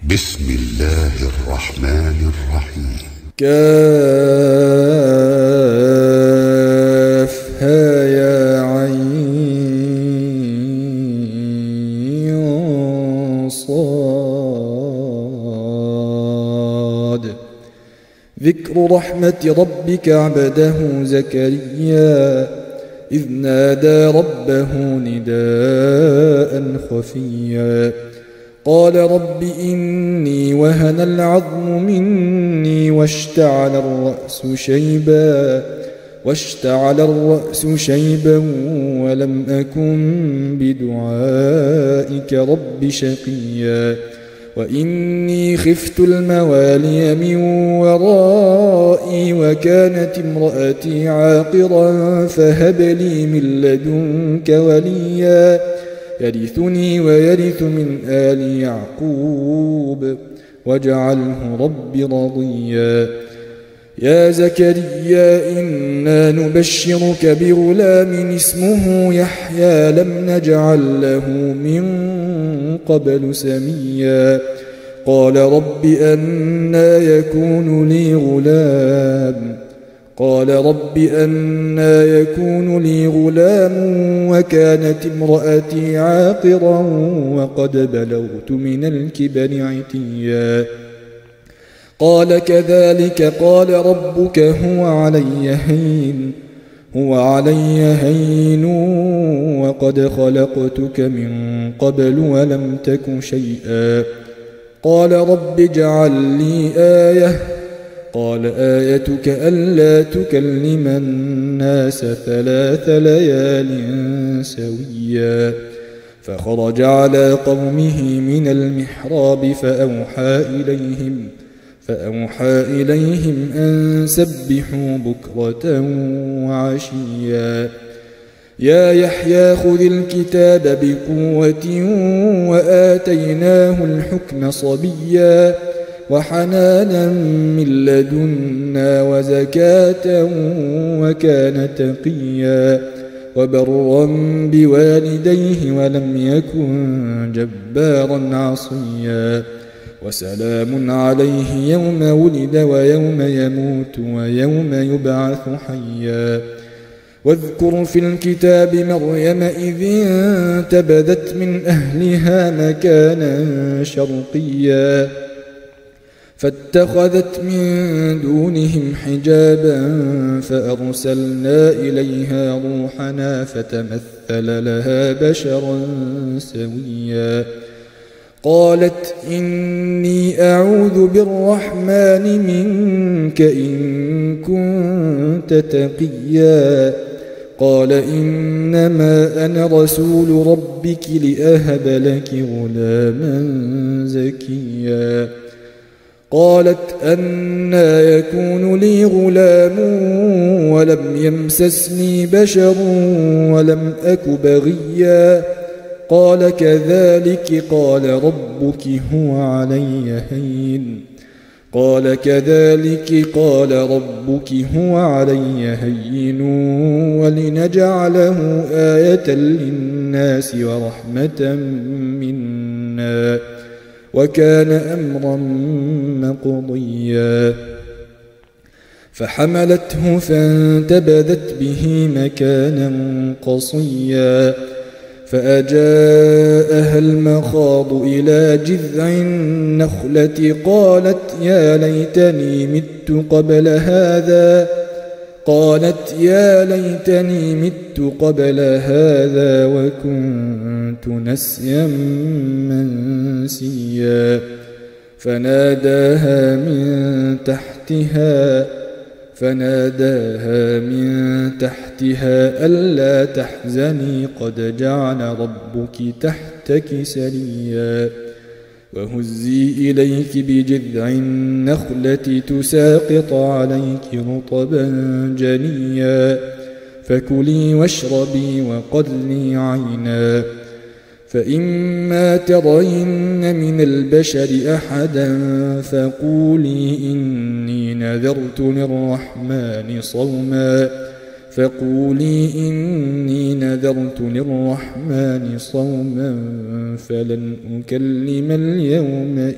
بسم الله الرحمن الرحيم. كافها يا عين صاد. ذكر رحمة ربك عبده زكريا إذ نادى ربه نداء خفيا قال رب إني وهن العظم مني واشتعل الرأس شيبا ولم أكن بدعائك رب شقيا وإني خفت الموالي من ورائي وكانت امرأتي عاقرا فهب لي من لدنك وليا يرثني ويرث من آل يعقوب واجعله رب رضيا. يا زكريا إنا نبشرك بغلام اسمه يحيى لم نجعل له من قبل سميا قال رب أنى يكون لي غلام وكانت امرأتي عاقرا وقد بلغت من الكبر عتيا قال كذلك قال ربك هو علي هين وقد خلقتك من قبل ولم تك شيئا قال رب اجعل لي آية قال آيتك ألا تكلم الناس 3 ليال سويا فخرج على قومه من المحراب فأوحى إليهم أن سبحوا بكرة وعشيا يا يحيى خذ الكتاب بقوة وآتيناه الحكم صبيا وحنانا من لدنا وزكاة وكان تقيا وبرا بوالديه ولم يكن جبارا عصيا وسلام عليه يوم ولد ويوم يموت ويوم يبعث حيا واذكر في الكتاب مريم إذ انتبذت من أهلها مكانا شرقيا فاتخذت من دونهم حجابا فأرسلنا إليها روحنا فتمثل لها بشرا سويا قالت إني أعوذ بالرحمن منك إن كنت تقيا قال إنما أنا رسول ربك لأهب لك غلاما زكيا قالت أنى يكون لي غلام ولم يمسسني بشر ولم أك بغيا قال كذلك قال ربك هو علي هين ولنجعله آية للناس ورحمة منا وكان أمرا مقضيا فحملته فانتبذت به مكانا قصيا فأجاءها المخاض إلى جذع النخلة قالت يا ليتني مت قبل هذا وكنت نسيا منسيا فناداها من تحتها ألا تحزني قد جعل ربك تحتك سريا وهزي إليك بجذع النخلة تساقط عليك رطبا جنيا فكلي واشربي وقري عينا فإما ترين من البشر أحدا فقولي إني نذرت للرحمن صوما فقولي إني نذرت للرحمن صوما فلن أكلم اليوم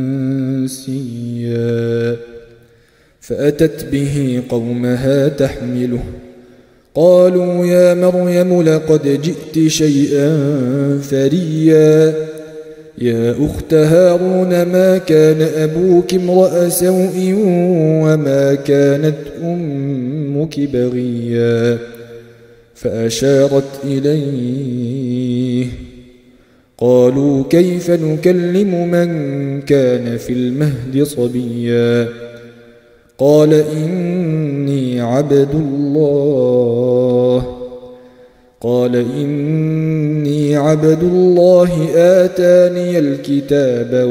إنسيا. فأتت به قومها تحمله قالوا يا مريم لقد جئت شيئا فريا يا أخت هارون ما كان أبوك امرأ سوء وما كانت أمك بغيا. فأشارت إليه قالوا كيف نكلم من كان في المهد صبيا. قال إني عبد الله آتاني الكتاب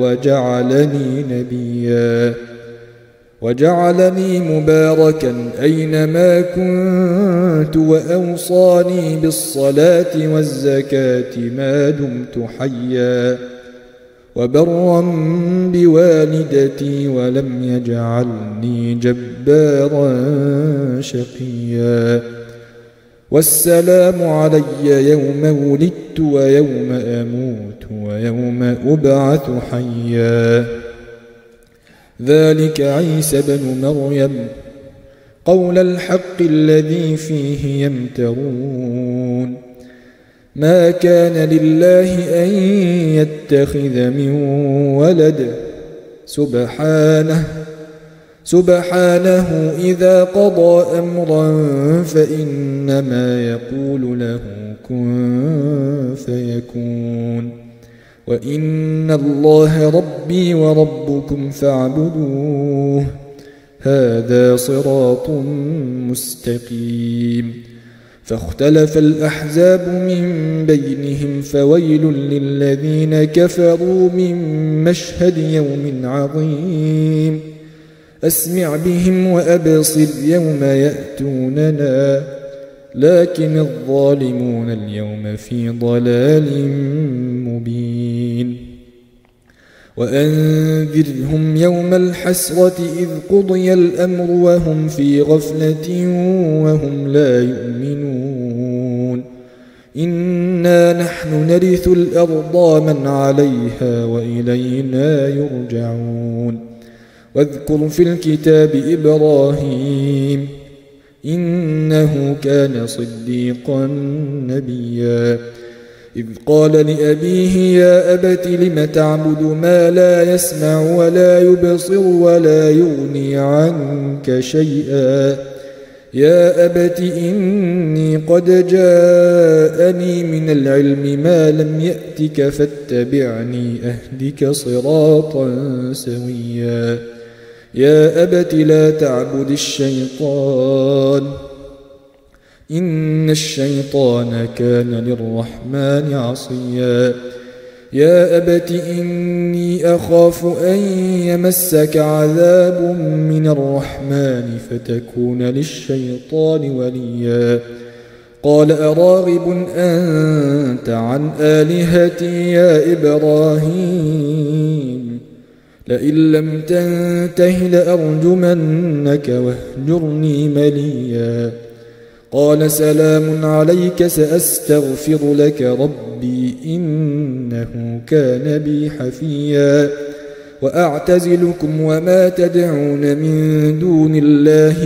وجعلني مباركا أينما كنت وأوصاني بالصلاة والزكاة ما دمت حيا وبرا بوالدتي ولم يجعلني جبارا شقيا. والسلام علي يوم ولدت ويوم أموت ويوم أبعث حيا. ذلك عيسى بن مريم قول الحق الذي فيه يمترون. ما كان لله أن يتخذ من ولد سبحانه إذا قضى أمرا فإنما يقول له كن فيكون. وإن الله ربي وربكم فاعبدوه هذا صراط مستقيم. فاختلف الأحزاب من بينهم فويل للذين كفروا من مشهد يوم عظيم. أسمع بهم وأبصر يوم يأتوننا لكن الظالمون اليوم في ضلال مبين. وأنذرهم يوم الحسرة إذ قضي الأمر وهم في غفلة وهم لا يؤمنون. إنا نحن نرث الأرض من عليها وإلينا يرجعون. واذكر في الكتاب إبراهيم إنه كان صديقا نبيا. إذ قال لأبيه يا أبت لم تعبد ما لا يسمع ولا يبصر ولا يغني عنك شيئا. يا أبت إني قد جاءني من العلم ما لم يأتك فاتبعني أهدك صراطا سويا. يا أبت لا تعبد الشيطان إن الشيطان كان للرحمن عصيا. يا أبت إني أخاف أن يمسك عذاب من الرحمن فتكون للشيطان وليا. قال أراغب أنت عن آلهتي يا إبراهيم لئن لم تنته لأرجمنك واهجرني مليا. قال سلام عليك سأستغفر لك ربي إنه كان بي حفيا. وأعتزلكم وما تدعون من دون الله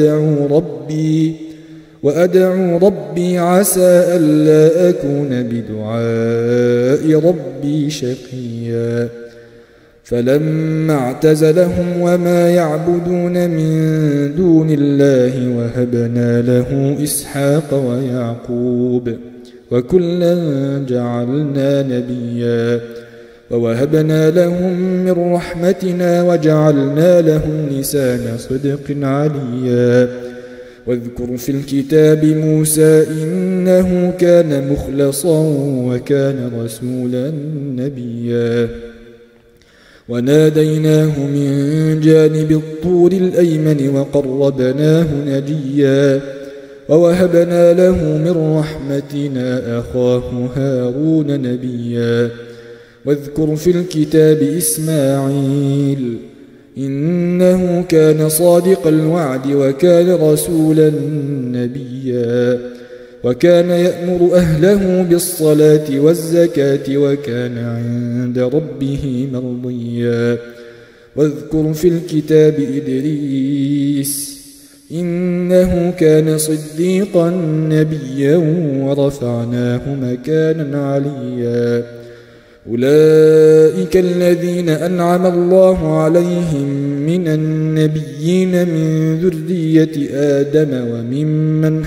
وأدعو ربي عسى ألا أكون بدعاء ربي شقيا. فلما اعتزلهم وما يعبدون من دون الله وهبنا له إسحاق ويعقوب وكلا جعلنا نبيا. ووهبنا لهم من رحمتنا وجعلنا لهم لسان صدق عليا. واذكر في الكتاب موسى إنه كان مخلصا وكان رسولا نبيا. وناديناه من جانب الطور الأيمن وقربناه نجيا. ووهبنا له من رحمتنا أخاه هارون نبيا. واذكر في الكتاب إسماعيل إنه كان صادق الوعد وكان رسولا نبيا وكان يأمر أهله بالصلاة والزكاة وكان عند ربه مرضيا واذكر في الكتاب إدريس إنه كان صديقا نبيا ورفعناه مكانا عليا أولئك الذين أنعم الله عليهم من النبيين من ذرية آدم وممن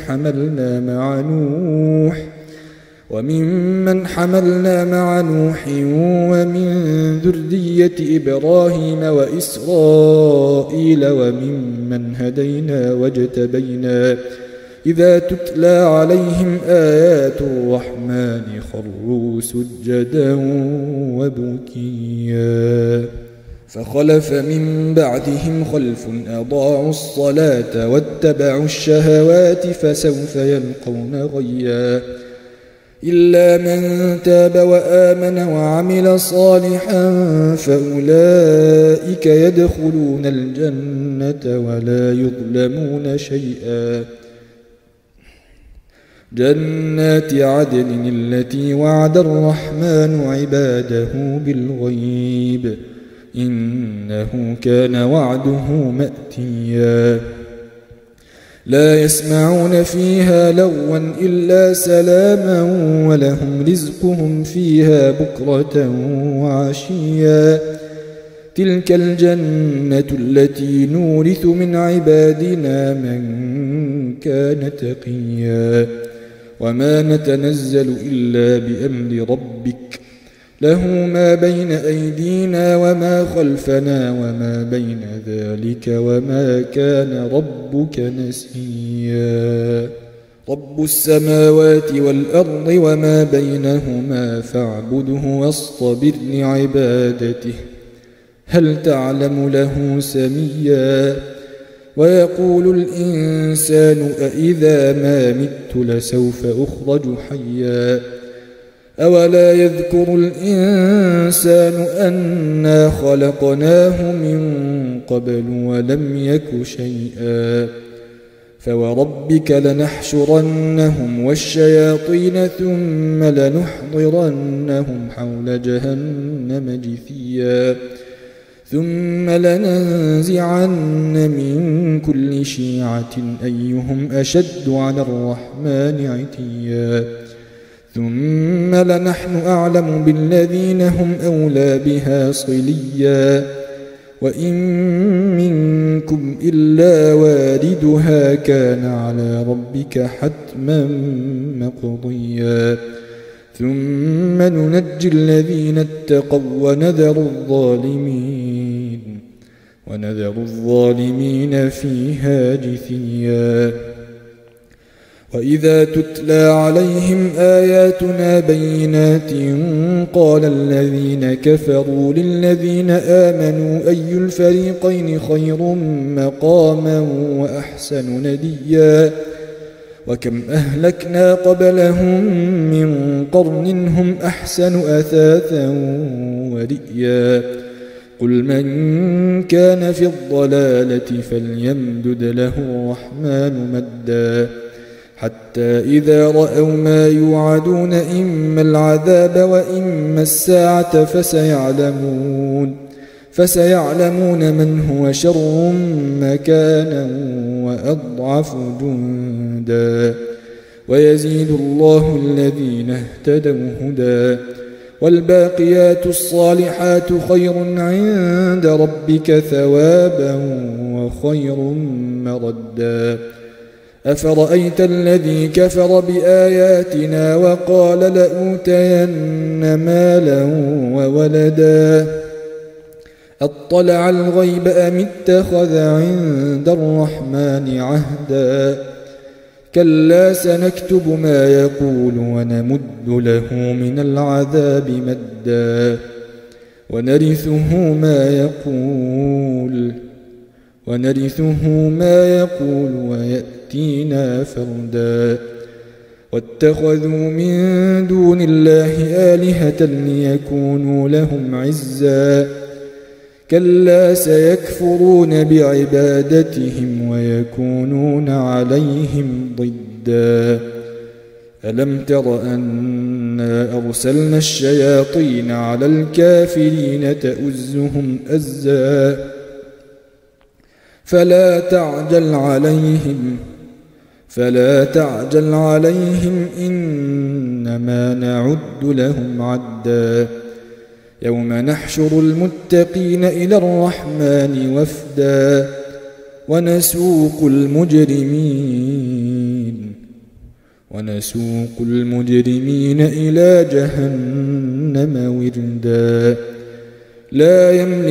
حملنا مع نوح ومن ذرية إبراهيم وإسرائيل وممن هدينا واجتبينا إذا تتلى عليهم آيات الرحمن خروا سجدا وبكيا فخلف من بعدهم خلف أضاعوا الصلاة واتبعوا الشهوات فسوف يلقون غيا إلا من تاب وآمن وعمل صالحا فأولئك يدخلون الجنة ولا يظلمون شيئا جنات عدن التي وعد الرحمن عباده بالغيب إنه كان وعده مأتيا لا يسمعون فيها لغوا إلا سلاما ولهم رزقهم فيها بكرة وعشيا تلك الجنة التي نورث من عبادنا من كان تقيا وما نتنزل إلا بأمر ربك له ما بين أيدينا وما خلفنا وما بين ذلك وما كان ربك نسيا رب السماوات والأرض وما بينهما فاعبده واصطبر لعبادته هل تعلم له سميا ويقول الإنسان أإذا ما مت لسوف أخرج حيا أولا يذكر الإنسان أنا خلقناه من قبل ولم يك شيئا فوربك لنحشرنهم والشياطين ثم لنحضرنهم حول جهنم جثيا ثم لننزعن من كل شيعة أيهم أشد على الرحمن عتيا ثم لنحن أعلم بالذين هم أولى بها صليا وإن منكم إلا واردها كان على ربك حتما مقضيا ثم ننجي الذين اتقوا ونذر الظالمين فيها جثيا وإذا تتلى عليهم آياتنا بينات قال الذين كفروا للذين آمنوا أي الفريقين خير مقاما وأحسن نديا وكم أهلكنا قبلهم من قرن هم أحسن أثاثا ورئيا قل من كان في الضلالة فليمدد له الرحمن مدا حتى إذا رأوا ما يوعدون إما العذاب وإما الساعة فسيعلمون من هو شر مكانا وأضعف جندا ويزيد الله الذين اهتدوا هدى والباقيات الصالحات خير عند ربك ثوابا وخير مردا أفرأيت الذي كفر بآياتنا وقال لأوتين مالا وولدا أطلع الغيب أم اتخذ عند الرحمن عهدا كلا سنكتب ما يقول ونمد له من العذاب مدا ونرثه ما يقول ويأتينا فردا واتخذوا من دون الله آلهة ليكونوا لهم عزا كلا سيكفرون بعبادتهم ويكونون عليهم ضدا ألم تر أنا أرسلنا الشياطين على الكافرين تؤزهم أزا فلا تعجل عليهم إنما نعد لهم عدا يوم نحشر المتقين إلى الرحمن وفدا ونسوق المجرمين إلى جهنم وردا لا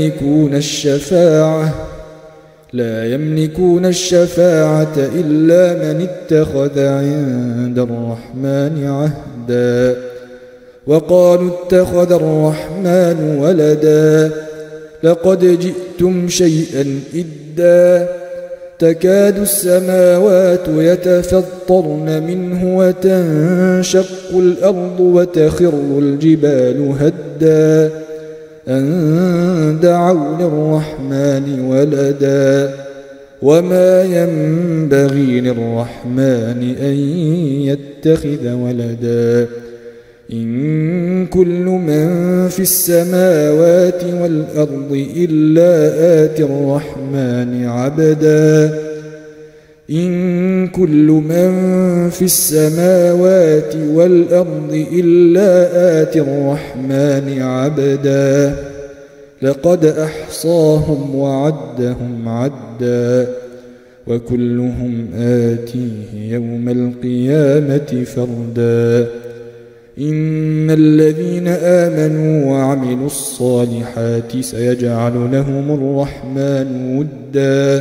يملكون الشفاعة إلا من اتخذ عند الرحمن عهدا وقالوا اتخذ الرحمن ولدا لقد جئتم شيئا إدا تكاد السماوات يتفطرن منه وتنشق الأرض وتخر الجبال هدا أن دعوا للرحمن ولدا وما ينبغي للرحمن أن يتخذ ولدا إن كل من في السماوات والأرض إلا آتي الرحمن عبدا إن كل من في السماوات والأرض إلا آتي الرحمن عبدا لقد أحصاهم وعدهم عدا وكلهم آتيه يوم القيامة فردا إن الذين آمنوا وعملوا الصالحات سيجعل لهم الرحمن ودا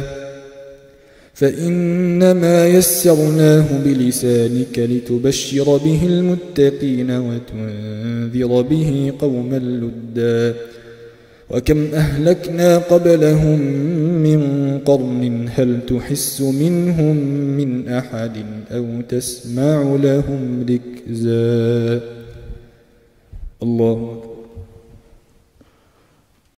فإنما يسرناه بلسانك لتبشر به المتقين وتنذر به قوما لدا وكم أهلكنا قبلهم من قرن هل تحس منهم من أحد أو تسمع لهم ركزا الله أكبر.